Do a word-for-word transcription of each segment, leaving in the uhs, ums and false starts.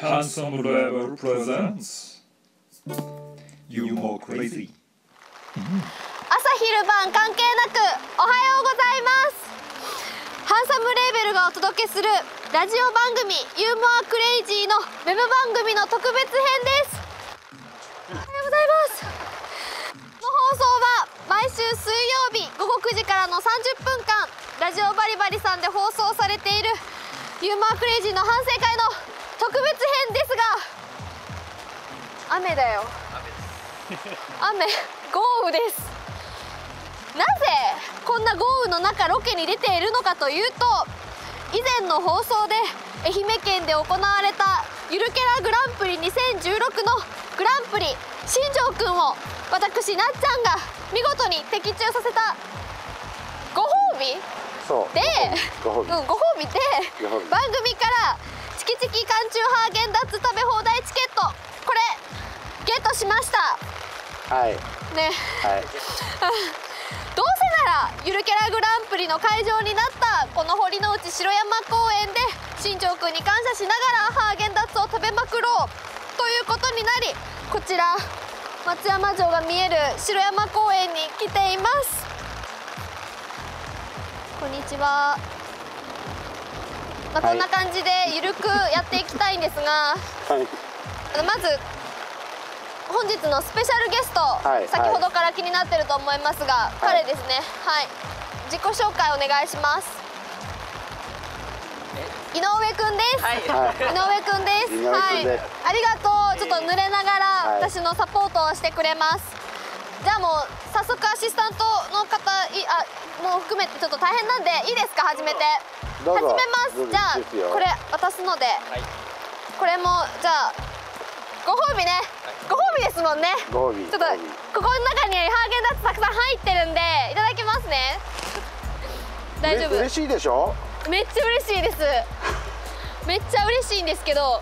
Handsome Level presents You More Crazy。 朝昼晩関係なくおはようございます。ハンサムレーベルがお届けするラジオ番組 You More Crazy のウェブ番組の特別編です。おはようございます。この放送は毎週水曜日午後くじからのさんじゅっぷんかんラジオバリバリさんで放送されている You More Crazy の反省会の特別編ですが、雨だよ。雨、豪雨です。なぜこんな豪雨の中ロケに出ているのかというと、以前の放送で愛媛県で行われたゆるキャラグランプリにせんじゅうろくのグランプリ新庄くんを私なっちゃんが見事に的中させたご褒美そうで、 ご褒美、 うん、ご褒美で番組からチキチキ缶チューハーゲンダッツ食べ放題チケット、これゲットしました。 はいね、 はい。 どうせならゆるキャラグランプリの会場になったこの堀之内城山公園で新庄くんに感謝しながらハーゲンダッツを食べまくろうということになり、こちら松山城が見える城山公園に来ています。こんにちは。まあ、こんな感じでゆるくやっていきたいんですが、 はい、 あのまず本日のスペシャルゲスト、はい、先ほどから気になってると思いますが、はい、彼ですね。はい、自己紹介お願いします。井上くんです。はい、井上くんです。はい、ありがとう。ちょっと濡れながら私のサポートをしてくれます。じゃあもう早速アシスタントの方いあもう含めてちょっと大変なんでいいですか、始めて。始めます。じゃあこれ渡すので、はい、これもじゃあご褒美ね。ご褒美ですもんね。ご褒美。ちょっとここの中にハーゲンダッツたくさん入ってるんでいただきますね。大丈夫。 嬉しいでしょ。 めっちゃ嬉しいです。めっちゃ嬉しいんですけど、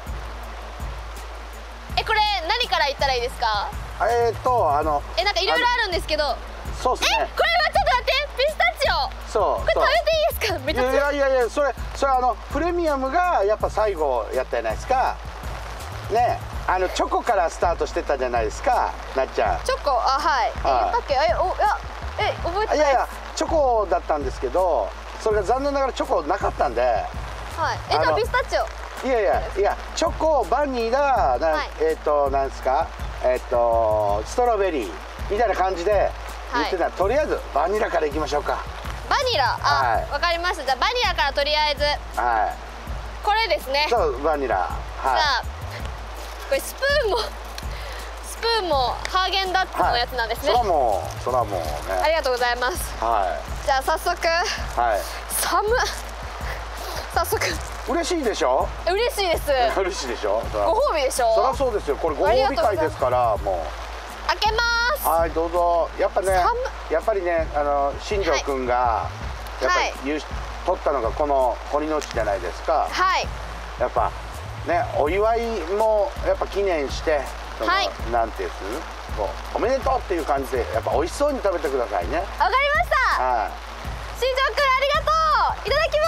えこれ何から言ったらいいですか。 えーっとあのえなんかいろいろあるんですけど。 そうですね。 えこれはちょっと待って、ピスタチオ。そう。これ食べていいですか。めっちゃ強い。 いやいやいや、それそれあのプレミアムがやっぱ最後やったじゃないですか。ね、あのチョコからスタートしてたじゃないですか、なっちゃん。 チョコ、あはい。え言ったっけ。えおいやえ覚えてない。 いやいやチョコだったんですけど、それが残念ながらチョコなかったんで。はい。 えじゃあピスタチオ。 いやいやいやチョコバニラな、はい、えっ、ー、となんですか、えっ、ー、とストロベリーみたいな感じで言ってた、はい、とりあえずバニラからいきましょうか。 バニラ、あ、 はい、 わかりました。じゃあバニラからとりあえず。はい。これですね。 そうバニラ。はい。じゃあこれスプーンもスプーンもハーゲンダッツのやつなんですね。 はい、そらもうそらもうね。 ありがとうございます。はい。じゃあ早速。はい。寒っ。早速。嬉しいでしょ。 嬉しいです。 嬉しいでしょ。 ご褒美でしょ。 そりゃそうですよ。これご褒美会ですからもう。 開けます。 はい、どうぞ。やっぱね、やっぱりね、あの新庄くんがやっぱり優勝取ったのがこの堀之内じゃないですか。はい。やっぱね、お祝いもやっぱ記念して、はい。なんていうの、おめでとうっていう感じでやっぱ美味しそうに食べてくださいね。わかりました。はい。新庄くんありがとう。いただきます。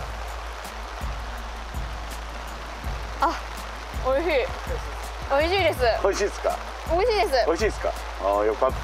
あ、美味しい。美味しいです。 美味しいですか。 美味しいです。 美味しいですか。ああ、よかった。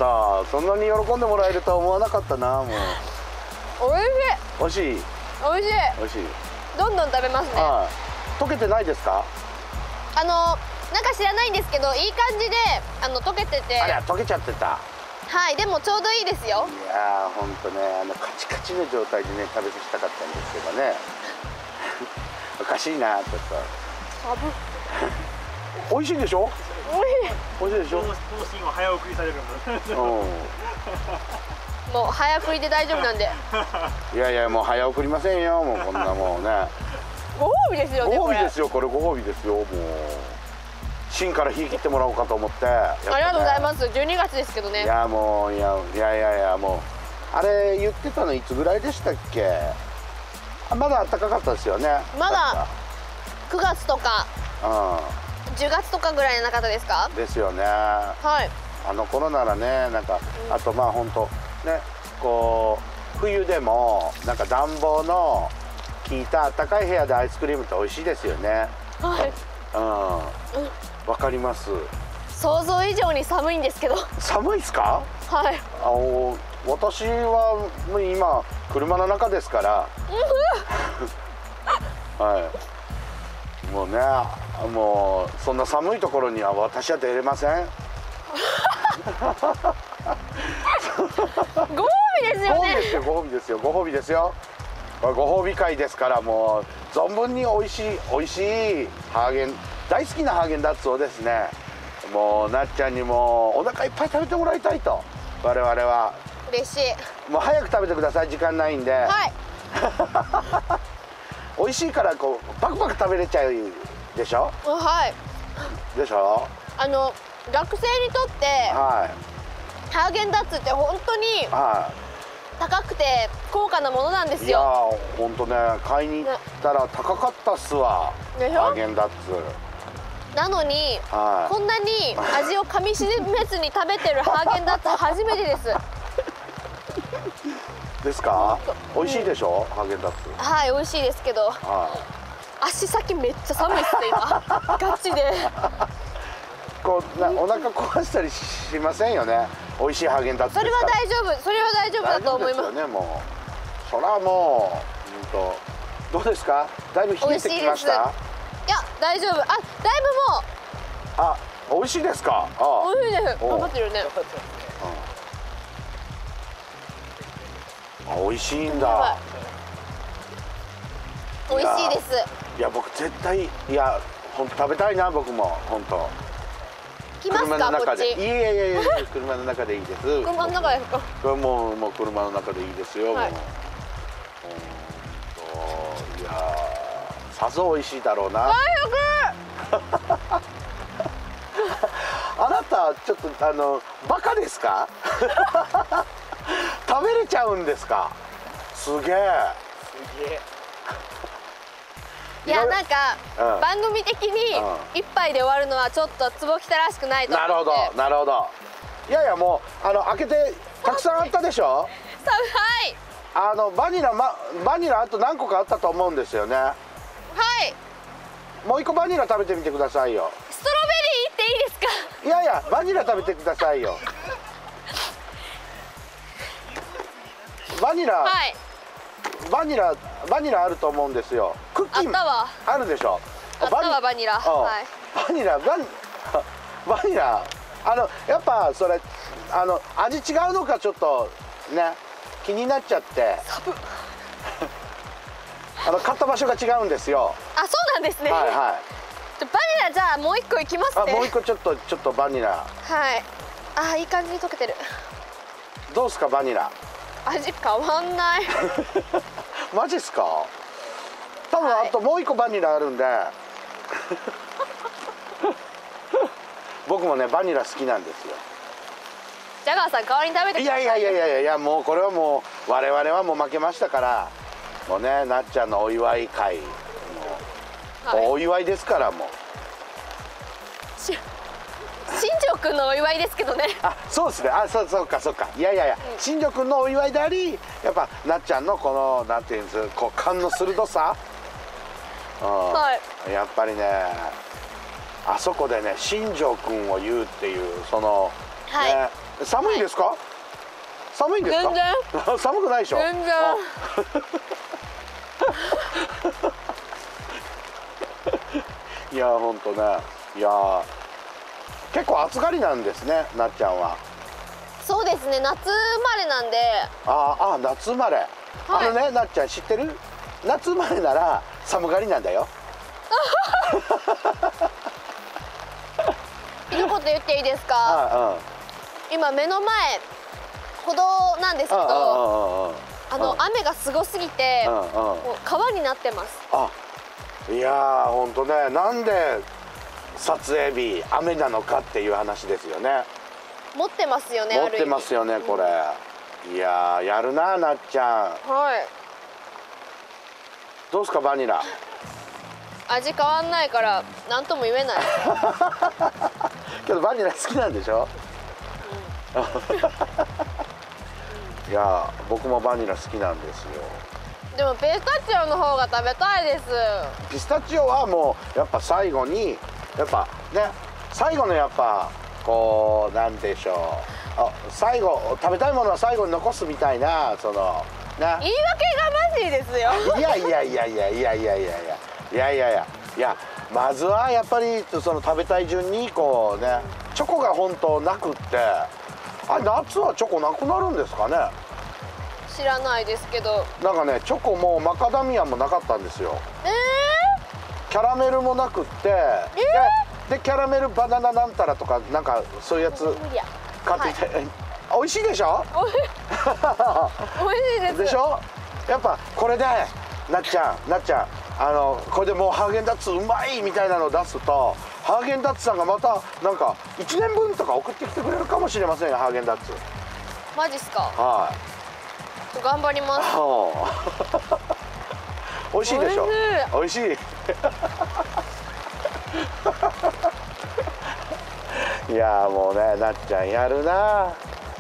そんなに喜んでもらえるとは思わなかったな、もう。 美味しい。 美味しい。 美味しい。 美味しい。 どんどん食べますね。 はい。溶けてないですか。 あの、なんか知らないんですけど、いい感じで、あの溶けてて。 あれ、溶けちゃってた。 はい、でもちょうどいいですよ。 いやー、本当ね、あのカチカチの状態でね、食べさせたかったんですけどね。おかしいな、ちょっと。 サブ。 美味しいでしょ。美味しい。美味しいでしょ。 更新は早送りされるんだ。 もう早送りで大丈夫なんで。 いやいや、もう早送りませんよ、もうこんなもうね。 ご褒美ですよね。 ご褒美ですよ、これご褒美ですよ、もう。芯から火切ってもらおうかと思って。ありがとうございます。じゅうにがつですけどね。 いや、もう、いや、いやいやいや、もう。あれ言ってたのいつぐらいでしたっけ。まだ暖かかったですよね。 まだ。くがつとか。うん。じゅうがつとかぐらいの中ですか。 ですよね。はい。あの頃ならね、なんか、あとまあ本当ね、こう冬でもなんか暖房の効いた暖かい部屋でアイスクリームって美味しいですよね。 はい。 うんわかります。 想像以上に寒いんですけど。 寒いですか？ はい。 あの私はもう今車の中ですからはいもうねもうそんな寒いところには私は出れませんご褒美ですよね。 ご褒美ですよご褒美ですよご褒美ですよ。ご褒美会ですからもう存分に美味しい美味しいハーゲン大好きなハーゲンダッツをですねもうなっちゃんにもお腹いっぱい食べてもらいたいと我々は。 嬉しい。 もう早く食べてください時間ないんで。 はい美味しいからこうパクパク食べれちゃうでしょ。 はいでしょ。 あの学生にとってはいハーゲンダッツって本当にはい高くて高価なものなんですいやよ。 ーほんとね買いに行ったら高かったっすわでしょハーゲンダッツ。 なのにはいこんなに味を噛みしめずに食べてるハーゲンダッツ初めてです。 ですか。美味しいでしょ、ハーゲンダッツ。 はい美味しいですけどはい足先めっちゃ寒いっすね今ガチで。 こうなお腹壊したりしませんよね美味しいハーゲンダッツそれはですから。 大丈夫それは大丈夫だと思います。 大丈夫ですよねもうそらもううんとどうですかだいぶ冷えてきました。 いや大丈夫あだいぶもうあ美味しいですか。あ美味しいです。 お頑張ってるね。 あ美味しいんやばだ。 美味しいです。 いや僕絶対いや本当食べたいな僕も本当。 来ます車のかこっち。 中でいやいやいやいや車の中でいいです。 車の中ですか。 もうもう車の中でいいですよ。 はいもううんといやーさぞ美味しいだろうな。あなたちょっとあのバカですか？食べれちゃうんですか？すげえ。 すげえ。 いやなんか、 うん、 番組的に一杯で終わるのはちょっと坪北らしくないと思って。 なるほどなるほど。いやいやもうあの開けてたくさんあったでしょ。 はい。 あのバニラ、ま、バニラあと何個かあったと思うんですよね。 はい。 もう一個バニラ食べてみてくださいよ。 ストロベリーいっていいですか？ いやいやバニラ食べてくださいよ。バニラ、 はい。 バニラバニラあると思うんですよ。クッキーあったわ。 あるでしょ。 あったわバニラ。はい。 バニラバニバニラあのやっぱそれあの味違うのかちょっとね気になっちゃってあの買った場所が違うんですよ。 あそうなんですね。 はいはい。 バニラじゃあもう一個いきますね。 あもう一個ちょっとちょっとバニラ。 はい。あいい感じに溶けてる。 どうですかバニラ。 味変わんない。 マジっすか。多分はいあともう一個バニラあるんで僕もねバニラ好きなんですよ。 ジャガーさん代わりに食べてください。 いやいやいやいやいやもうこれはもう我々はもう負けましたからもうねなっちゃんのお祝い会もう、 はい、 お祝いですからもうし新庄くんのお祝いですけどね。 あそうですねあそうそうかそうかいやいやいや、うん、新庄くんのお祝いでありやっぱなっちゃんのこのなんていうんですこう勘の鋭さ、うんはい、やっぱりねあそこでね新庄くんを言うっていうその、はいね、寒いですか、はい、寒いんですか。 全然寒くないでしょ。 全然いやほんとねいや結構暑がりなんですねなっちゃんは。 そうですね夏生まれなんで。 ああ夏生まれ、はい、あのねなっちゃん知ってる夏生まれなら寒がりなんだよ。 一言言っていいですか。 ああ今目の前歩道なんですけどあの雨がすごすぎてもう川になってます。 あいやーほんとねなんで撮影日雨なのかっていう話ですよね。 持ってますよね。 持ってますよねこれ、うん、いやーやるななっちゃん。 はいどうですかバニラ。 味変わんないから何とも言えない。 けどバニラ好きなんでしょ。うん、いや僕もバニラ好きなんですよ。 でもピスタチオの方が食べたいです。 ピスタチオはもうやっぱ最後にやっぱね、最後のやっぱこうなんでしょう、あ最後食べたいものは最後に残すみたいな、そのな言い訳がましいですよ。 いやいやいやいやいやいやいやいやいやいやいやいや、まずはやっぱりその食べたい順にこうね、チョコが本当なくって、あれ夏はチョコなくなるんですかね。 知らないですけど、 なんかねチョコもマカダミアンもなかったんですよ。 えキャラメルもなくって、 えで, でキャラメルバナナなんたらとかなんかそういうやつー、無理や。 買ってきて、はい、美味しいでしょ。 おい美味しいです。 でしょ。やっぱこれでなっちゃんなっちゃんあのこれでもうハーゲンダッツうまいみたいなのを出すと、ハーゲンダッツさんがまたなんかいちねんぶんとか送ってきてくれるかもしれませんよ、ハーゲンダッツ。 マジっすか。 はい。 頑張ります。 美味しいでしょ。美味しい。いやもうね、なっちゃんやるな。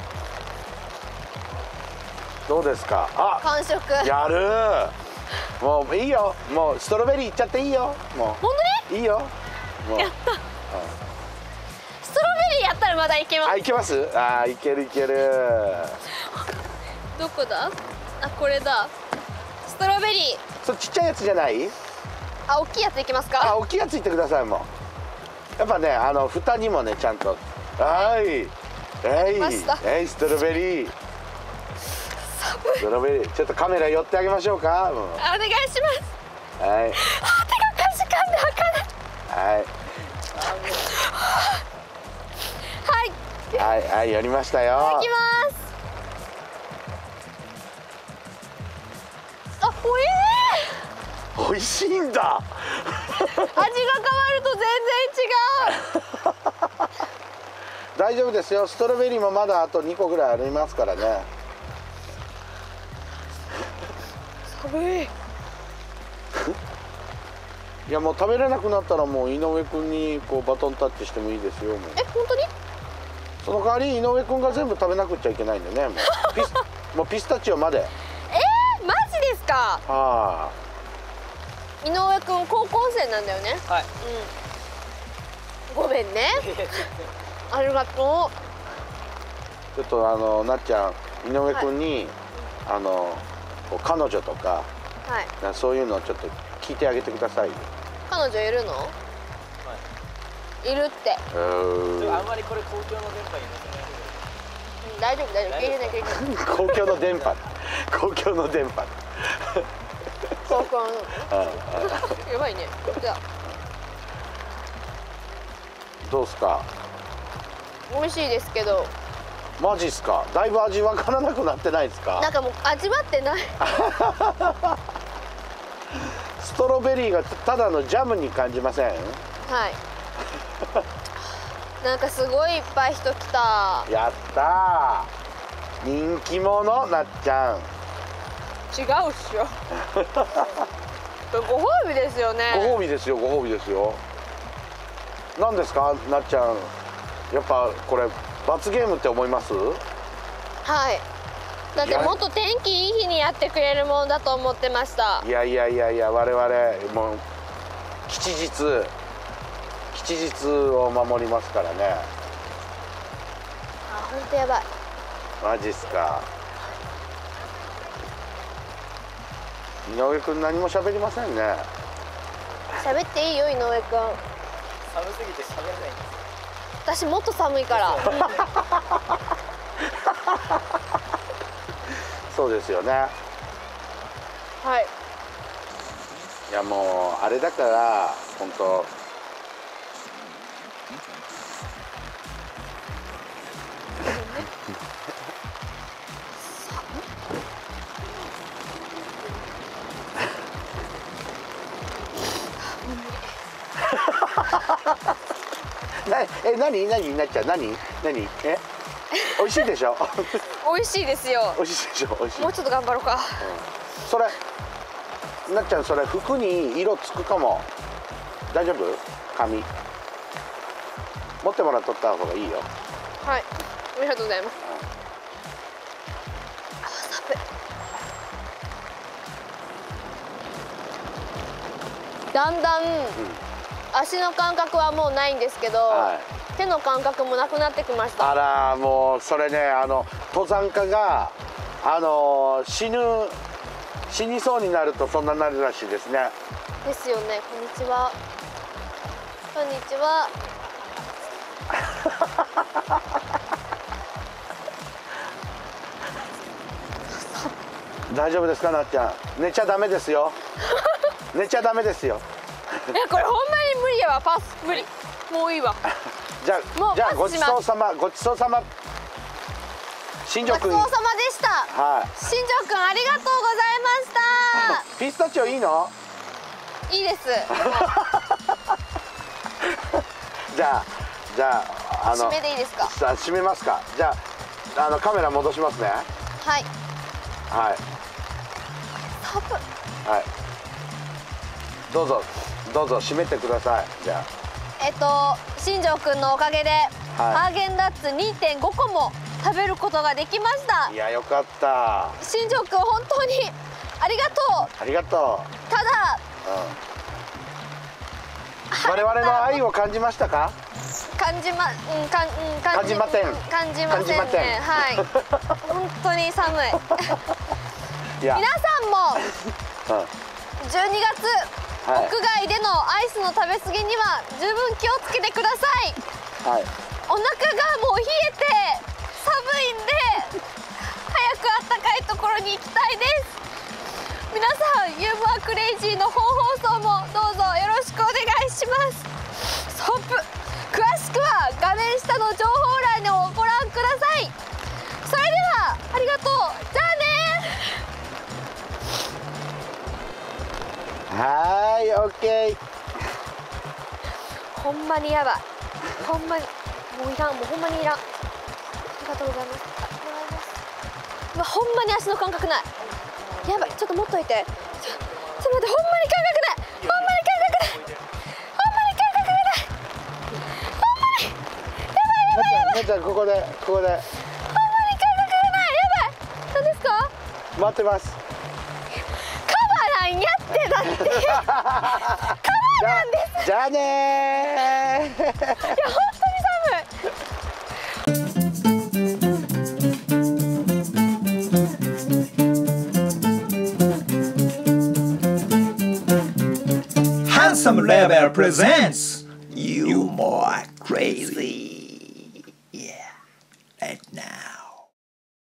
どうですか。あ、 完食。 やる。もういいよ。もうストロベリーいっちゃっていいよ。もう。 本当に？ いいよ。もうやった。ストロベリーやったらまだいけます。 あ、いけます。あ、いけるいける。 どこだ？あ、これだ。ストロベリー。 それちっちゃいやつじゃない？ あ、大きいやついきますか？ あ、大きいやついってください。もうやっぱね、あの蓋にもねちゃんと、はいはいはい、ストロベリー、ストロベリー、ちょっとカメラ寄ってあげましょうか。もうあ、お願いします。 はい、 あ、手がかじかんで開かない。 はいはいはいはい、やりましたよ。 いただきます。あ、おいしい。 美味しいんだ。 味が変わると全然違う。 大丈夫ですよ。ストロベリーもまだあとにこぐらいありますからね。 寒い。 いやもう食べれなくなったらもう井上くんにこうバトンタッチしてもいいですよ。もうえ、本当に？ その代わり井上くんが全部食べなくちゃいけないんでね。もうピスもうピスタチオまで。 えー、マジですか？ はあ。 井上くん高校生なんだよね。 はい。 うん。ごめんね。ありがとちょっとあのなっちゃん井上くんに、はい、あの彼女とか、 はい、 そういうのをちょっと聞いてあげてください。 彼女いるの？はい。いるって。 あんまりこれ公共の電波に乗せないで。 うん、大丈夫大丈夫。聞いてない聞いてない。 公共の電波。公共の電波。 公共の。やばいね。じゃあ。 どうすか。 美味しいですけど。 マジっすか。だいぶ味わからなくなってないですか。 なんかもう味わってない。 ストロベリーがただのジャムに感じません？ はい。なんかすごいいっぱい人来た。 やったー。人気者なっちゃん。 違うっしょ。ご褒美ですよね。 ご褒美ですよ。ご褒美ですよ。何ですかなっちゃん。やっぱこれ罰ゲームって思います？ はい。だってもっと天気いい日にやってくれるもんだと思ってました。 いやいやいやいや、我々もう吉日吉日を守りますからね。 あ、本当やばい。 マジっすか。井上くん何も喋りませんね。 喋っていいよ井上くん。 寒すぎて喋れないんです。 私もっと寒いから。 そうですよね。 はい。 いやもうあれだから本当。なえ何何なっちゃん何何え美味しいでしょ。 美味しいですよ。 美味しいでしょ。美味しい。 もうちょっと頑張ろうか。 うん、それなっちゃんそれ服に色つくかも。大丈夫？髪持ってもらっとった方がいいよ。 はい、ありがとうございます。あ、寒い。 だんだん足の感覚はもうないんですけど、はい、手の感覚もなくなってきました。 あらもうそれね、あの登山家があの死ぬ死にそうになるとそんなになるらしいですね。 ですよね。こんにちは。こんにちは。 大丈夫ですか、なっちゃん。寝ちゃダメですよ。寝ちゃダメですよ。 いやこれほんまに無理やわ。パス無理。もういいわ。 じゃあじゃあごちそうさまごちそうさま。新庄君。 ごちそうさまでした。 はい。 新庄君ありがとうございました。 ピスタチオいいの？ いいです。 じゃあじゃああの締めでいいですか？ さあ締めますか。じゃああのカメラ戻しますね。 はい。 はい。 寒い。 はい。どうぞどうぞ締めてください。じゃあ。 えっと新庄くんのおかげで、はい、ハーゲンダッツ にてんご 個も食べることができました。 いやよかった。 新庄くん本当にありがとう。 ありがとう。 ただ、 うん、我々の愛を感じましたか？ 感じま、うん、かん、うん、 感じません。 感じませんね。はい。本当に寒い。いや皆さんもじゅうにがつ、はい、屋外でのアイスの食べ過ぎには十分気をつけてください。はい。お腹がもう冷えて寒いんで早くあったかいところに行きたいです。皆さん、ユーモアクレイジーの本放送もどうぞよろしくお願いします。ストップ。詳しくは画面下の情報欄をご覧ください。それではありがとう。じゃあね。 はい、オッケー。 ほんまにやばい。ほんまにもういらん、もうほんまにいらん。ありがとうございます。あ、もらいます。うわ、ほんまに足の感覚ない。やばい、ちょっと持っといて。ちょ、ちょっと待って、ほんまに感覚ない。ほんまに感覚ない。ほんまに感覚がない。ほんまに。やばいやばいやばい。 なっちゃん、ここで、ここで。 ほんまに感覚がない。やばい。何ですか？ 待ってます。 カバなんやってだって。カバなんです。 じゃあねー。いや、 本当に寒い。 Handsome Rebel presents